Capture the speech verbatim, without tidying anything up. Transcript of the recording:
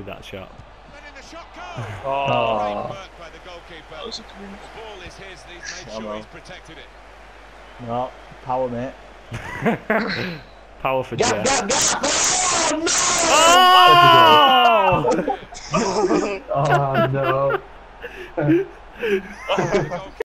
with that shot. Oh. That was a clean. No, power, mate. Power for Gap, Jet. gap, gap! Oh! Oh! Oh no!